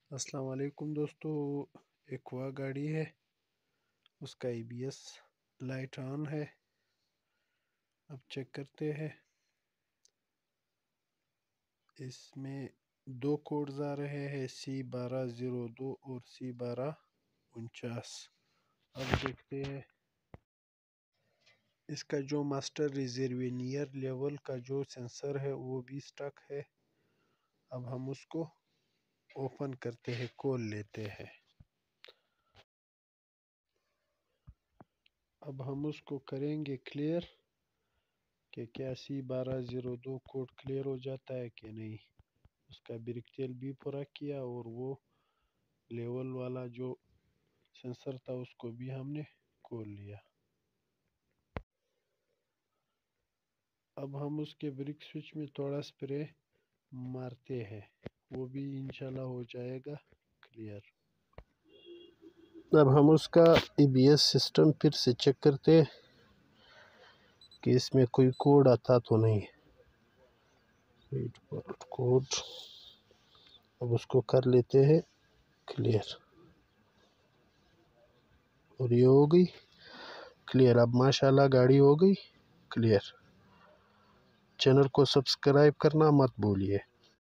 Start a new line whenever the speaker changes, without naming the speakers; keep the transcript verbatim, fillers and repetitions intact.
السلام علیکم دوستو، ایکوا گاڑی ہے، اس کا E B S light on ہے۔ اب چیک کرتے ہیں، اس میں دو کوڈز آ رہے ہیں، سی بارہ زیرو دو اور سی بارہ انچاس۔ اب دیکھتے ہیں اس کا جو ماسٹر ریزروینئر لیول کا جو سینسر ہے وہ بھی سٹک ہے۔ اب ہم اس کو اوپن کرتے ہیں، کھول لیتے ہیں۔ اب ہم اس کو کریں گے کلیئر کہ کیا سی بارہ زیرو دو کوڈ کلیئر ہو جاتا ہے کہ نہیں۔ اس کا بریک تیل بھی پورا کیا اور وہ لیول والا جو سینسر تھا اس کو بھی ہم نے کھول لیا۔ اب ہم اس کے بریک سوئچ میں تھوڑا سپرے مارتے ہیں، وہ بھی انشاءاللہ ہو جائے گا کلیئر۔ اب ہم اس کا ای بی ایس سسٹم پھر سے چیک کرتے ہیں کہ اس میں کوئی کوڈ آتا تو نہیں۔ کوڈ اب اس کو کر لیتے ہیں کلیئر، اور یہ ہو گئی کلیئر۔ اب ماشاءاللہ گاڑی ہو گئی کلیئر۔ چینل کو سبسکرائب کرنا مت بھولیے۔